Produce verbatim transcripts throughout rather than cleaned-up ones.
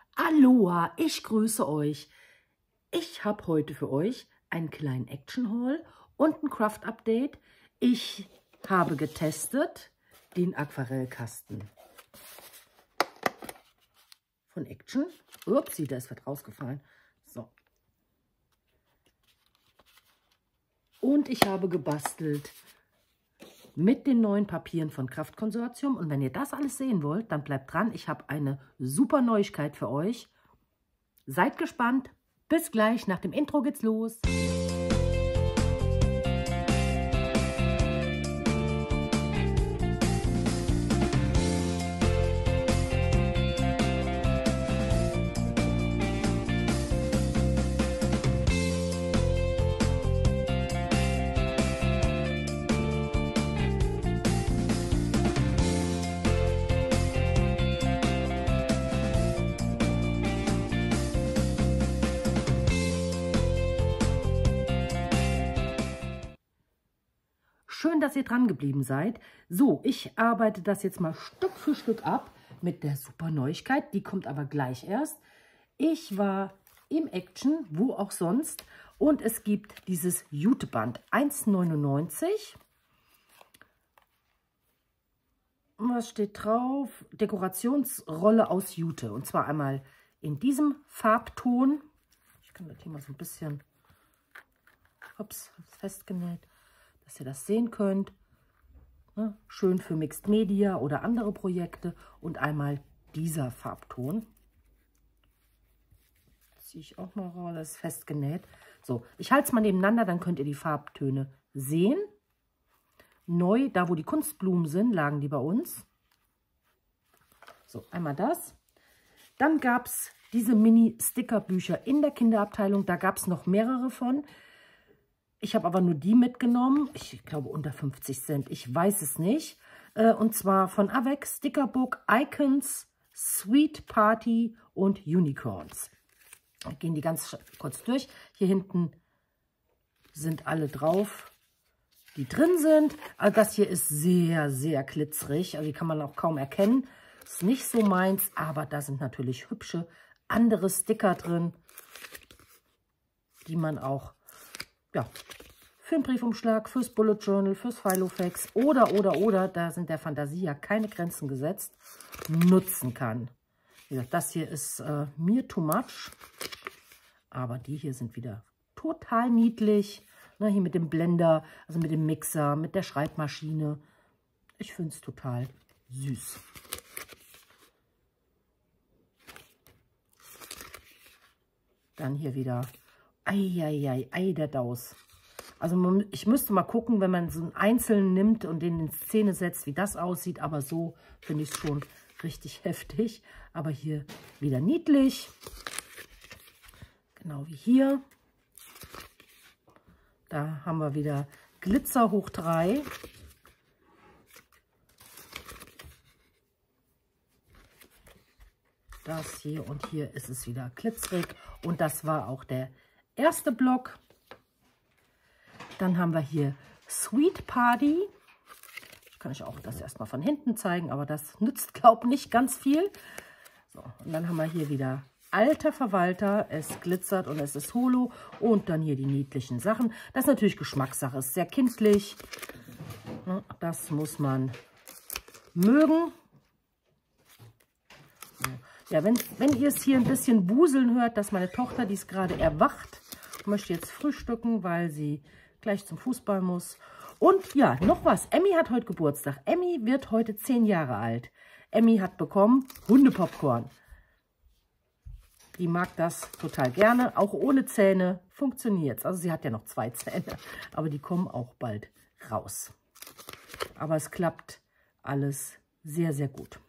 Aloha, ich grüße euch. Ich habe heute für euch einen kleinen Action Haul und ein Craft Update. Ich habe getestet den Aquarellkasten von Action. Upsi, da ist was rausgefallen. So. Und ich habe gebastelt mit den neuen Papieren von Kraft Konsortium. Und wenn ihr das alles sehen wollt, dann bleibt dran. Ich habe eine super Neuigkeit für euch. Seid gespannt. Bis gleich. Nach dem Intro geht's los. Schön, dass ihr dran geblieben seid. So, ich arbeite das jetzt mal Stück für Stück ab mit der super Neuigkeit. Die kommt aber gleich erst. Ich war im Action, wo auch sonst. Und es gibt dieses Juteband eins neunundneunzig. Was steht drauf? Dekorationsrolle aus Jute. Und zwar einmal in diesem Farbton. Ich kann das hier mal so ein bisschen ups, festgenäht, dass ihr das sehen könnt. Ne? Schön für Mixed Media oder andere Projekte. Und einmal dieser Farbton. Ziehe ich auch mal raus, das ist festgenäht. So, ich halte es mal nebeneinander, dann könnt ihr die Farbtöne sehen. Neu, da wo die Kunstblumen sind, lagen die bei uns. So, einmal das. Dann gab es diese Mini-Sticker-Bücher in der Kinderabteilung. Da gab es noch mehrere von. Ich habe aber nur die mitgenommen. Ich glaube unter fünfzig Cent. Ich weiß es nicht. Und zwar von Avec, Stickerbook, Icons, Sweet Party und Unicorns. Wir gehen die ganz kurz durch. Hier hinten sind alle drauf, die drin sind. Also das hier ist sehr, sehr glitzerig. Also die kann man auch kaum erkennen. Ist nicht so meins, aber da sind natürlich hübsche andere Sticker drin, die man auch ja, für einen Briefumschlag, fürs Bullet Journal, fürs Filofax oder, oder, oder, da sind der Fantasie ja keine Grenzen gesetzt, nutzen kann. Wie gesagt, das hier ist äh, mir too much, aber die hier sind wieder total niedlich. Ne, hier mit dem Blender, also mit dem Mixer, mit der Schreibmaschine. Ich finde es total süß. Dann hier wieder Eieiei, ei, der Daus. Also man, ich müsste mal gucken, wenn man so einen einzelnen nimmt und den in Szene setzt, wie das aussieht. Aber so finde ich es schon richtig heftig. Aber hier wieder niedlich. Genau wie hier. Da haben wir wieder Glitzer hoch drei. Das hier und hier ist es wieder glitzerig. Und das war auch der erste Block. Dann haben wir hier Sweet Party. Ich kann euch auch das erstmal von hinten zeigen, aber das nützt, glaube ich, nicht ganz viel. So, und dann haben wir hier wieder Alter Verwalter. Es glitzert und es ist holo. Und dann hier die niedlichen Sachen. Das ist natürlich Geschmackssache, ist sehr kindlich. Das muss man mögen. Ja, wenn, wenn ihr es hier ein bisschen wuseln hört, dass meine Tochter, die ist gerade erwacht, möchte jetzt frühstücken, weil sie gleich zum Fußball muss. Und ja, noch was. Emmy hat heute Geburtstag. Emmy wird heute zehn Jahre alt. Emmy hat bekommen Hundepopcorn. Die mag das total gerne. Auch ohne Zähne funktioniert es. Also sie hat ja noch zwei Zähne, aber die kommen auch bald raus. Aber es klappt alles sehr, sehr gut.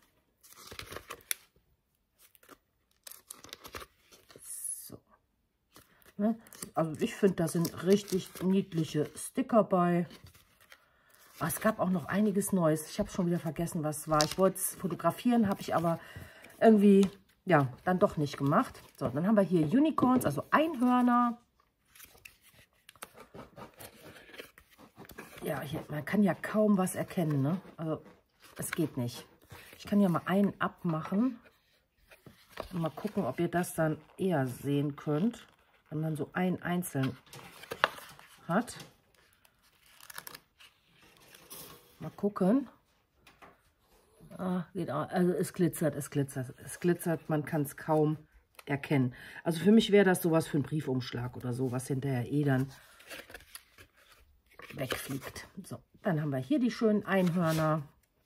Also ich finde, da sind richtig niedliche Sticker bei. Aber es gab auch noch einiges Neues. Ich habe schon wieder vergessen, was es war. Ich wollte es fotografieren, habe ich aber irgendwie, ja, dann doch nicht gemacht. So, dann haben wir hier Unicorns, also Einhörner. Ja, hier, man kann ja kaum was erkennen, ne? Also, es geht nicht. Ich kann ja mal einen abmachen. Mal gucken, ob ihr das dann eher sehen könnt, wenn man so ein einzeln hat. Mal gucken. Ah, geht auch. Also es glitzert, es glitzert, es glitzert, man kann es kaum erkennen. Also für mich wäre das sowas für einen Briefumschlag oder so, was hinterher eh dann wegfliegt. So, dann haben wir hier die schönen Einhörner.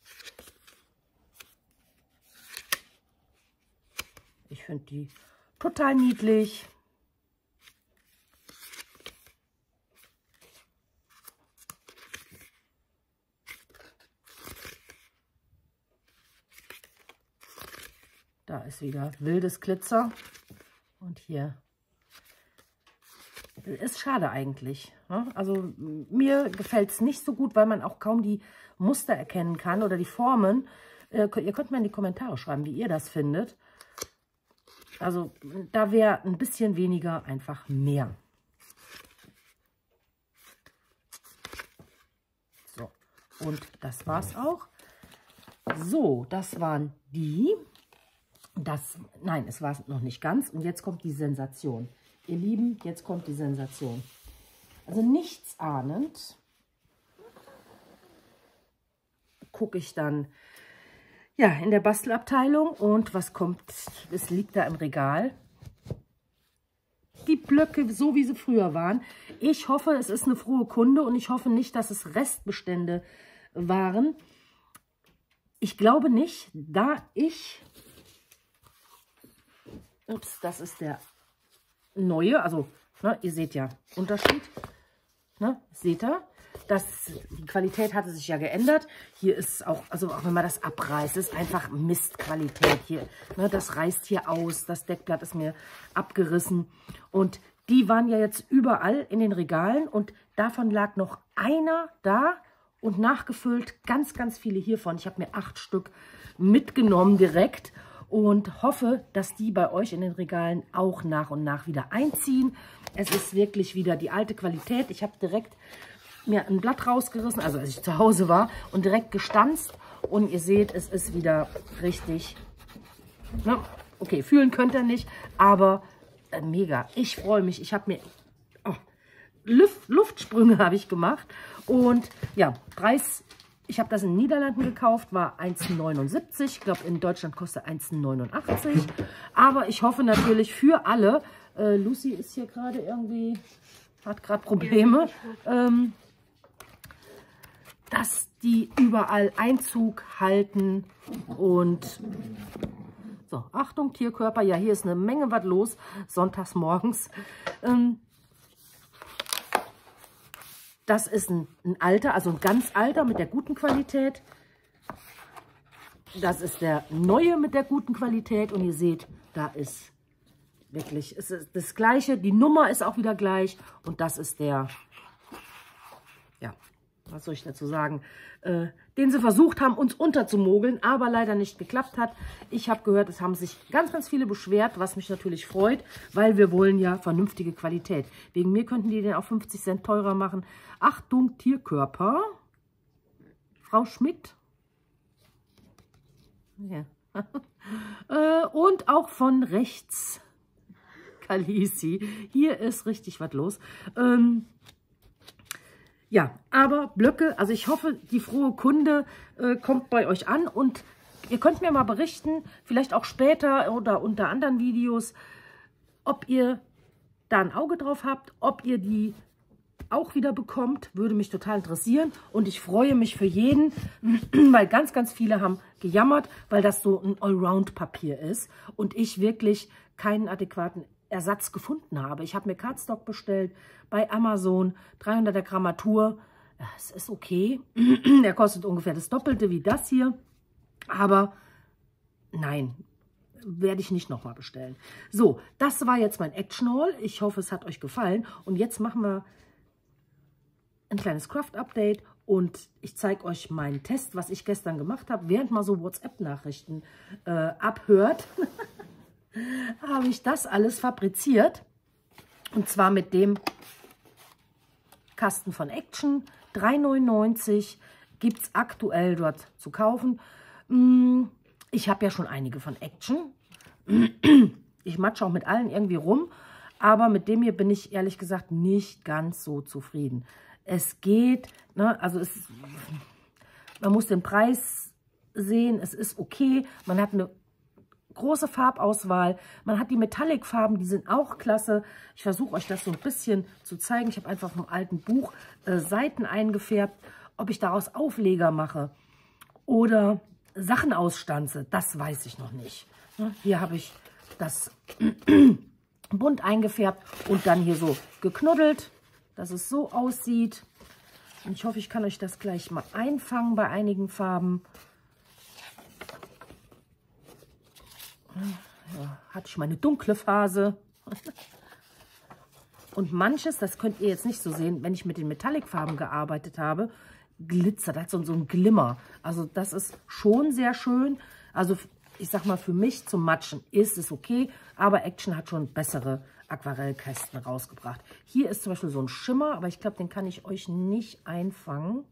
Ich finde die total niedlich. Da ist wieder wildes Glitzer. Und hier ist schade eigentlich. Ne? Also mir gefällt es nicht so gut, weil man auch kaum die Muster erkennen kann oder die Formen. Äh, ihr könnt mal in die Kommentare schreiben, wie ihr das findet. Also da wäre ein bisschen weniger einfach mehr. So, und das war's auch. So, das waren die. Das, nein, es war es noch nicht ganz. Und jetzt kommt die Sensation. Ihr Lieben, jetzt kommt die Sensation. Also nichts ahnend gucke ich dann ja in der Bastelabteilung und was kommt? Es liegt da im Regal. Die Blöcke, so wie sie früher waren. Ich hoffe, es ist eine frohe Kunde und ich hoffe nicht, dass es Restbestände waren. Ich glaube nicht, da ich... Ups, das ist der neue, also ne, ihr seht ja Unterschied, ne, seht ihr, das, die Qualität hatte sich ja geändert, hier ist auch, also auch wenn man das abreißt, ist einfach Mistqualität hier, ne, das reißt hier aus, das Deckblatt ist mir abgerissen und die waren ja jetzt überall in den Regalen und davon lag noch einer da und nachgefüllt, ganz, ganz viele hiervon, ich habe mir acht Stück mitgenommen direkt. Und hoffe, dass die bei euch in den Regalen auch nach und nach wieder einziehen. Es ist wirklich wieder die alte Qualität. Ich habe direkt mir ein Blatt rausgerissen, also als ich zu Hause war, und direkt gestanzt. Und ihr seht, es ist wieder richtig, ne? Okay, fühlen könnt ihr nicht, aber äh, mega. Ich freue mich. Ich habe mir oh, Luft, Luftsprünge habe ich gemacht. Und ja, Preis... Ich habe das in den Niederlanden gekauft, war eins neunundsiebzig. Ich glaube, in Deutschland kostet eins neunundachtzig. Aber ich hoffe natürlich für alle. Äh, Lucy ist hier gerade irgendwie, hat gerade Probleme, ähm, dass die überall Einzug halten. Und so, Achtung, Tierkörper. Ja, hier ist eine Menge was los, sonntags morgens. Ähm, Das ist ein, ein alter, also ein ganz alter mit der guten Qualität. Das ist der neue mit der guten Qualität. Und ihr seht, da ist wirklich, es ist das Gleiche. Die Nummer ist auch wieder gleich. Und das ist der, ja, was soll ich dazu sagen, äh, den sie versucht haben, uns unterzumogeln, aber leider nicht geklappt hat. Ich habe gehört, es haben sich ganz, ganz viele beschwert, was mich natürlich freut, weil wir wollen ja vernünftige Qualität. Wegen mir könnten die den auch fünfzig Cent teurer machen. Achtung, Tierkörper. Frau Schmidt. Ja. äh, und auch von rechts. Kalisi. Hier ist richtig was los. Ähm, Ja, aber Blöcke, also ich hoffe, die frohe Kunde äh, kommt bei euch an und ihr könnt mir mal berichten, vielleicht auch später oder unter anderen Videos, ob ihr da ein Auge drauf habt, ob ihr die auch wieder bekommt, würde mich total interessieren und ich freue mich für jeden, weil ganz, ganz viele haben gejammert, weil das so ein Allround-Papier ist und ich wirklich keinen adäquaten Ersatz gefunden habe. Ich habe mir Cardstock bestellt bei Amazon, dreihunderter Grammatur. Es ist okay. Der kostet ungefähr das Doppelte wie das hier. Aber nein, werde ich nicht nochmal bestellen. So, das war jetzt mein Action Haul. Ich hoffe, es hat euch gefallen. Und jetzt machen wir ein kleines Craft-Update. Und ich zeige euch meinen Test, was ich gestern gemacht habe, während mal so WhatsApp-Nachrichten äh, abhört. habe ich das alles fabriziert. Und zwar mit dem Kasten von Action. drei neunundneunzig gibt es aktuell dort zu kaufen. Ich habe ja schon einige von Action. Ich matsche auch mit allen irgendwie rum, aber mit dem hier bin ich ehrlich gesagt nicht ganz so zufrieden. Es geht, ne, also es, man muss den Preis sehen, es ist okay, man hat eine große Farbauswahl, man hat die Metallic-Farben, die sind auch klasse. Ich versuche euch das so ein bisschen zu zeigen. Ich habe einfach vom alten Buch äh, Seiten eingefärbt. Ob ich daraus Aufleger mache oder Sachen ausstanze, das weiß ich noch nicht. Hier habe ich das bunt eingefärbt und dann hier so geknuddelt, dass es so aussieht. Und ich hoffe, ich kann euch das gleich mal einfangen bei einigen Farben. Ja, hatte ich meine dunkle Phase. Und manches, das könnt ihr jetzt nicht so sehen, wenn ich mit den Metallic-Farben gearbeitet habe, glitzert, hat so, so ein Glimmer. Also das ist schon sehr schön. Also ich sag mal, für mich zum Matschen ist es okay, aber Action hat schon bessere Aquarellkästen rausgebracht. Hier ist zum Beispiel so ein Schimmer, aber ich glaube, den kann ich euch nicht einfangen.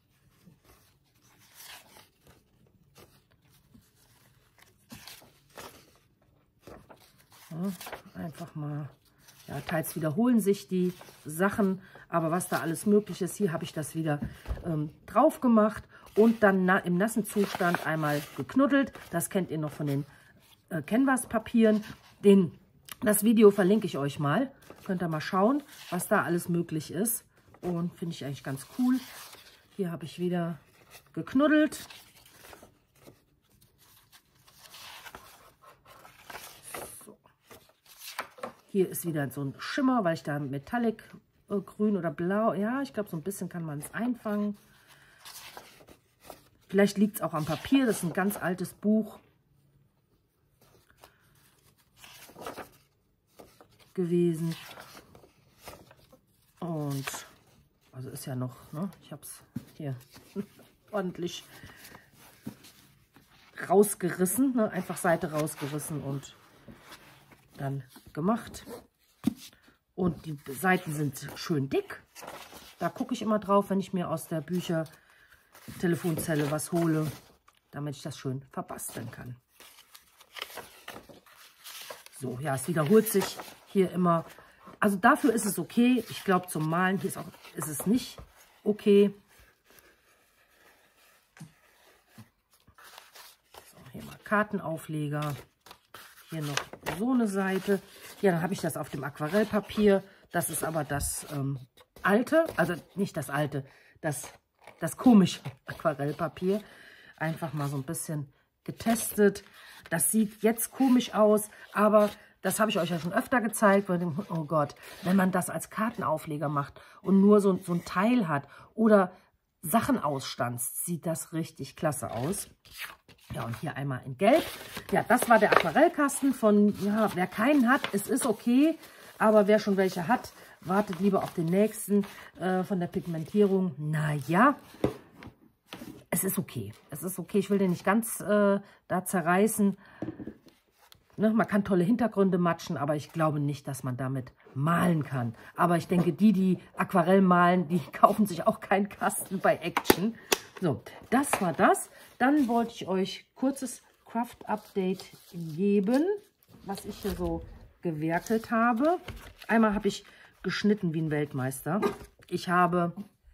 Ja, einfach mal, ja, teils wiederholen sich die Sachen, aber was da alles möglich ist, hier habe ich das wieder ähm, drauf gemacht und dann na, im nassen Zustand einmal geknuddelt. Das kennt ihr noch von den äh, Canvas-Papieren. Den, das Video verlinke ich euch mal. Könnt ihr mal schauen, was da alles möglich ist. Und finde ich eigentlich ganz cool. Hier habe ich wieder geknuddelt. So. Hier ist wieder so ein Schimmer, weil ich da Metallic äh, grün oder blau, ja, ich glaube, so ein bisschen kann man es einfangen. Vielleicht liegt es auch am Papier, das ist ein ganz altes Buch gewesen. Und, also ist ja noch, ne? Ich habe es hier ordentlich rausgerissen, ne? Einfach Seite rausgerissen und dann gemacht. Und die Seiten sind schön dick. Da gucke ich immer drauf, wenn ich mir aus der Bücher-Telefonzelle was hole, damit ich das schön verbasteln kann. So, ja, es wiederholt sich hier immer. Also dafür ist es okay. Ich glaube, zum Malen hier ist, auch, ist es nicht okay. So, hier mal Kartenaufleger. Hier noch so eine Seite. Ja, dann habe ich das auf dem Aquarellpapier. Das ist aber das ähm, alte, also nicht das alte, das, das komische Aquarellpapier. Einfach mal so ein bisschen getestet. Das sieht jetzt komisch aus, aber das habe ich euch ja schon öfter gezeigt. Oh Gott, wenn man das als Kartenaufleger macht und nur so, so ein Teil hat oder Sachen ausstanzt, sieht das richtig klasse aus. Ja, und hier einmal in Gelb. Ja, das war der Aquarellkasten von, ja, wer keinen hat, es ist okay, aber wer schon welche hat, wartet lieber auf den nächsten äh, von der Pigmentierung. Naja, es ist okay. Es ist okay, ich will den nicht ganz äh, da zerreißen. Ne, man kann tolle Hintergründe matschen, aber ich glaube nicht, dass man damit malen kann. Aber ich denke, die, die Aquarell malen, die kaufen sich auch keinen Kasten bei Action. So, das war das. Dann wollte ich euch kurzes Craft-Update geben, was ich hier so gewerkelt habe. Einmal habe ich geschnitten wie ein Weltmeister. Ich habe,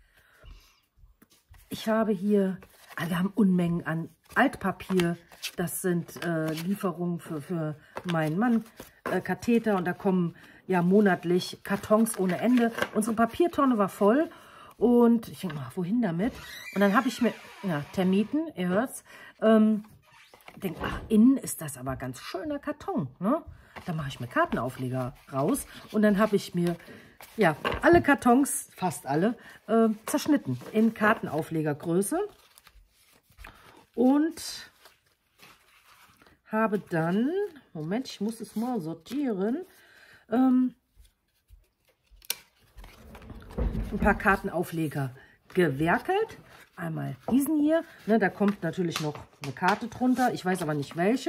ich habe hier, also wir haben Unmengen an Altpapier. Das sind äh, Lieferungen für, für meinen Mann, äh, Katheter. Und da kommen ja monatlich Kartons ohne Ende. Unsere Papiertonne war voll. Und ich denke mal, wohin damit? Und dann habe ich mir, ja, Termiten, ihr hört's, ähm, denke, ach, innen ist das aber ganz schöner Karton, ne? Da mache ich mir Kartenaufleger raus und dann habe ich mir, ja, alle Kartons, fast alle, äh, zerschnitten in Kartenauflegergröße und habe dann, Moment, ich muss es mal sortieren, ähm, ein paar Kartenaufleger gewerkelt. Einmal diesen hier. Ne, da kommt natürlich noch eine Karte drunter. Ich weiß aber nicht welche.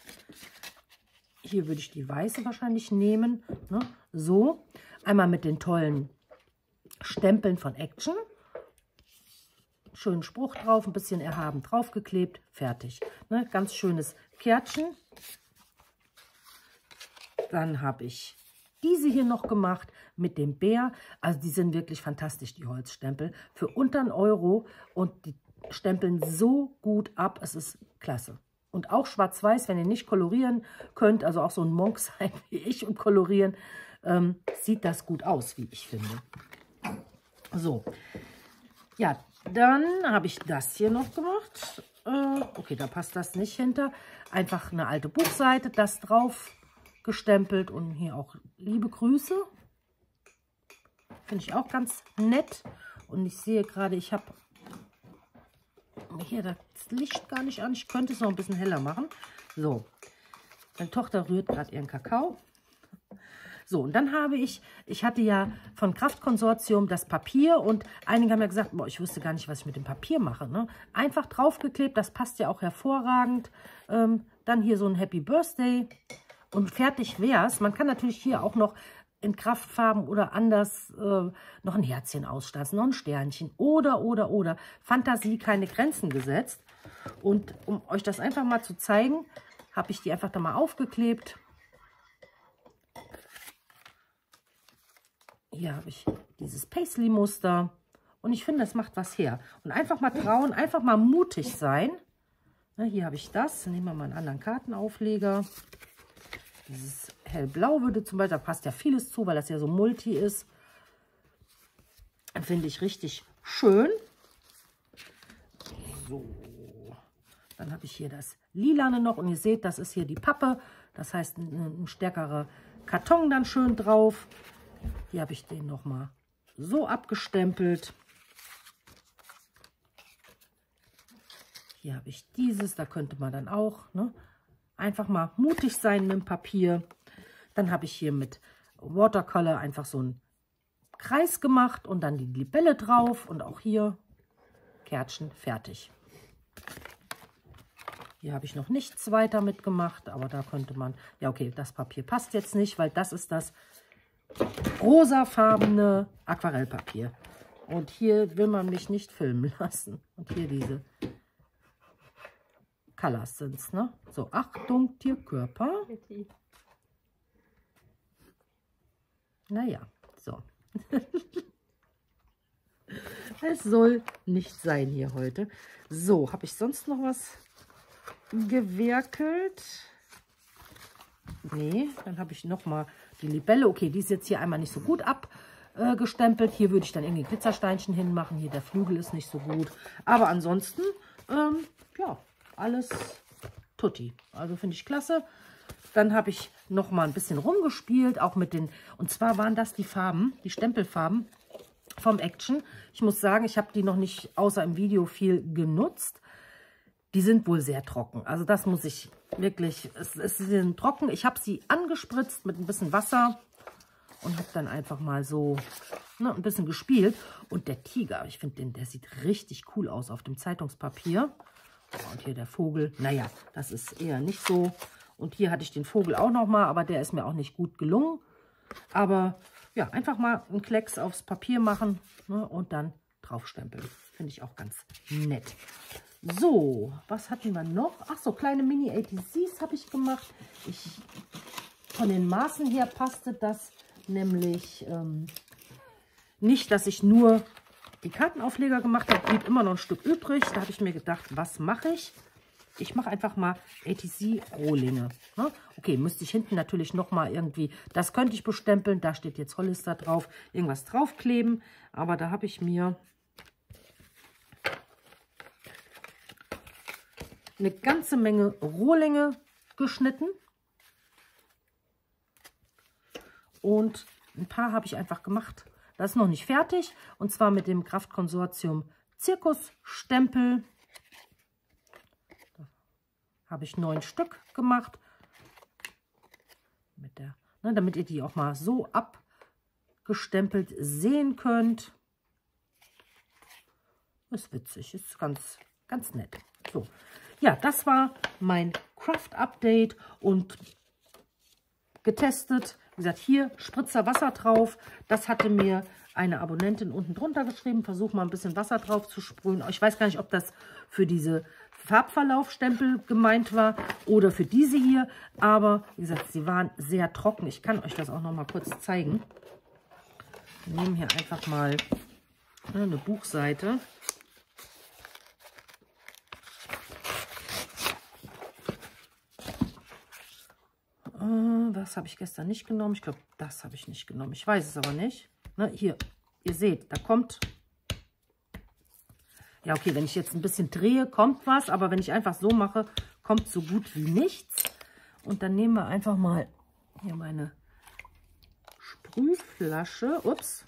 Hier würde ich die weiße wahrscheinlich nehmen. Ne, so. Einmal mit den tollen Stempeln von Action. Schönen Spruch drauf, ein bisschen erhaben draufgeklebt. Fertig. Ne, ganz schönes Kärtchen. Dann habe ich diese hier noch gemacht mit dem Bär. Also die sind wirklich fantastisch, die Holzstempel. Für unter einen Euro und die stempeln so gut ab. Es ist klasse. Und auch schwarz-weiß, wenn ihr nicht kolorieren könnt, also auch so ein Monk sein wie ich und kolorieren, ähm, sieht das gut aus, wie ich finde. So, ja, dann habe ich das hier noch gemacht. Äh, okay, da passt das nicht hinter. Einfach eine alte Buchseite, das drauf gestempelt und hier auch liebe Grüße. Finde ich auch ganz nett. Und ich sehe gerade, ich habe hier das Licht gar nicht an. Ich könnte es noch ein bisschen heller machen. So, meine Tochter rührt gerade ihren Kakao. So, und dann habe ich, ich hatte ja von Kraftkonsortium das Papier und einige haben ja gesagt, boah, ich wusste gar nicht, was ich mit dem Papier mache. Ne? Einfach draufgeklebt, das passt ja auch hervorragend. Ähm, dann hier so ein Happy Birthday und fertig wär's. Man kann natürlich hier auch noch in Kraftfarben oder anders äh, noch ein Herzchen ausstanzen, noch ein Sternchen oder, oder, oder. Fantasie, keine Grenzen gesetzt. Und um euch das einfach mal zu zeigen, habe ich die einfach da mal aufgeklebt. Hier habe ich dieses Paisley-Muster und ich finde, das macht was her. Und einfach mal trauen, einfach mal mutig sein. Na, hier habe ich das. Nehmen wir mal einen anderen Kartenaufleger. Dieses hellblau würde zum Beispiel, da passt ja vieles zu, weil das ja so multi ist. Finde ich richtig schön. So, dann habe ich hier das Lilane noch und ihr seht, das ist hier die Pappe. Das heißt, ein, ein stärkerer Karton dann schön drauf. Hier habe ich den nochmal so abgestempelt. Hier habe ich dieses, da könnte man dann auch ne, einfach mal mutig sein mit dem Papier. Dann habe ich hier mit Watercolor einfach so einen Kreis gemacht und dann die Libelle drauf und auch hier Kärtchen fertig. Hier habe ich noch nichts weiter mitgemacht, aber da könnte man, ja okay, das Papier passt jetzt nicht, weil das ist das rosafarbene Aquarellpapier. Und hier will man mich nicht filmen lassen. Und hier diese Colors sind es, ne? So, Achtung, Tierkörper. Naja, so. Es soll nicht sein hier heute. So, habe ich sonst noch was gewerkelt? Nee, dann habe ich noch mal die Libelle. Okay, die ist jetzt hier einmal nicht so gut abgestempelt. Hier würde ich dann irgendwie Glitzersteinchen hinmachen. Hier der Flügel ist nicht so gut. Aber ansonsten, ähm, ja, alles tutti. Also finde ich klasse. Dann habe ich noch mal ein bisschen rumgespielt, auch mit den, und zwar waren das die Farben, die Stempelfarben vom Action. Ich muss sagen, ich habe die noch nicht außer im Video viel genutzt. Die sind wohl sehr trocken. Also das muss ich wirklich, es, es sind trocken. Ich habe sie angespritzt mit ein bisschen Wasser und habe dann einfach mal so ne, ein bisschen gespielt. Und der Tiger, ich finde, den, der sieht richtig cool aus auf dem Zeitungspapier. Und hier der Vogel, naja, das ist eher nicht so. Und hier hatte ich den Vogel auch noch mal, aber der ist mir auch nicht gut gelungen. Aber ja, einfach mal einen Klecks aufs Papier machen ne, und dann draufstempeln. Finde ich auch ganz nett. So, was hatten wir noch? Ach so, kleine Mini-A T Cs habe ich gemacht. Ich, von den Maßen her passte das nämlich ähm, nicht, dass ich nur die Kartenaufleger gemacht habe. Blieb immer noch ein Stück übrig. Da habe ich mir gedacht, was mache ich? Ich mache einfach mal A T C-Rohlinge. Ne? Okay, müsste ich hinten natürlich noch mal irgendwie, das könnte ich bestempeln. Da steht jetzt Hollister drauf, irgendwas draufkleben. Aber da habe ich mir eine ganze Menge Rohlinge geschnitten. Und ein paar habe ich einfach gemacht. Das ist noch nicht fertig. Und zwar mit dem Kraftkonsortium Zirkusstempel. Da habe ich neun Stück gemacht. Mit der, ne, damit ihr die auch mal so abgestempelt sehen könnt. Ist witzig, ist ganz, ganz nett. So. Ja, das war mein Craft-Update und getestet. Wie gesagt, hier Spritzer Wasser drauf. Das hatte mir eine Abonnentin unten drunter geschrieben. Versuche mal ein bisschen Wasser drauf zu sprühen. Ich weiß gar nicht, ob das für diese Farbverlaufstempel gemeint war oder für diese hier. Aber wie gesagt, sie waren sehr trocken. Ich kann euch das auch noch mal kurz zeigen. Wir nehmen hier einfach mal eine Buchseite. Was habe ich gestern nicht genommen? Ich glaube, das habe ich nicht genommen. Ich weiß es aber nicht. Ne, hier, ihr seht, da kommt... Ja, okay, wenn ich jetzt ein bisschen drehe, kommt was. Aber wenn ich einfach so mache, kommt so gut wie nichts. Und dann nehmen wir einfach mal hier meine Sprühflasche. Ups.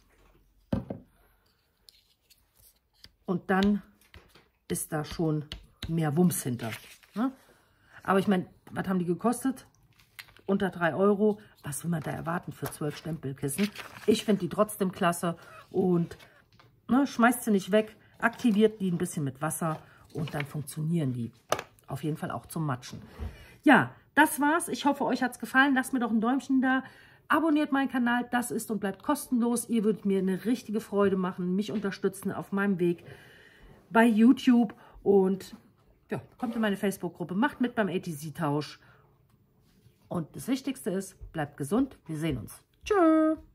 Und dann ist da schon mehr Wumms hinter. Ne? Aber ich meine, was haben die gekostet? Unter drei Euro. Was will man da erwarten für zwölf Stempelkissen? Ich finde die trotzdem klasse. Und ne, schmeißt sie nicht weg. Aktiviert die ein bisschen mit Wasser. Und dann funktionieren die. Auf jeden Fall auch zum Matschen. Ja, das war's. Ich hoffe, euch hat's gefallen. Lasst mir doch ein Däumchen da. Abonniert meinen Kanal. Das ist und bleibt kostenlos. Ihr würdet mir eine richtige Freude machen. Mich unterstützen auf meinem Weg bei YouTube. Und ja, kommt in meine Facebook-Gruppe. Macht mit beim A T Z-Tausch. Und das Wichtigste ist, bleibt gesund. Wir sehen uns. Tschö.